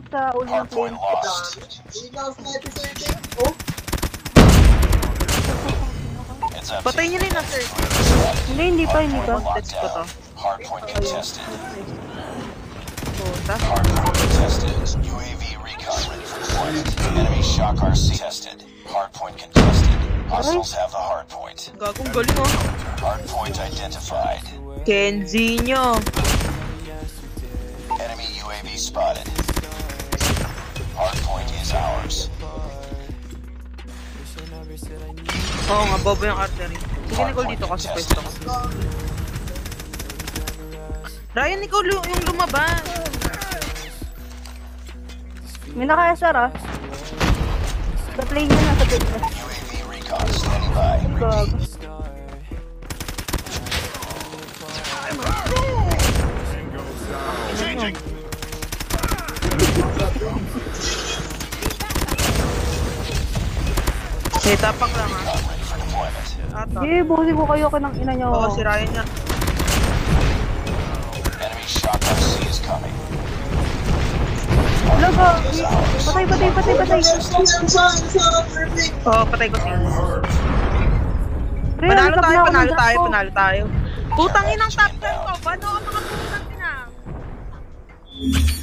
sa ulo ng plane. Patay niyo rin na, sir. Hindi pa. Test ko to. Hardpoint contested. Puta. Hardpoint contested. UAV recon ready for deployment. Enemy shock RC tested. Hardpoint contested. Hostiles have the hardpoint. Gagong galing, oh. Hardpoint identified. Kenzie nyo. Enemy UAV spotted. Hardpoint is ours. Oo nga, bobo yung artery. Sige, Nicole, dito ka sa pwesto ko. Ryan, ikaw yung lumabas. May naka-SR ah. Sa plane niya na, sa plane niya. UAV recon standing by. Gag. Okay, tapak lang, ha. Recon ready for deployment. Ata. Busi ko kayo ng ina niyo. Oo, si Ryan nga. Enemy shock RC is coming. Laga. Hardpoint is ours. Patay. Oo, patay ko siya. Pre, Panalo recap tayo, na ako panalo ng tayo, tapo. panalo tayo. Putang inang top 10 ko. Paano ka makapunan din, ah?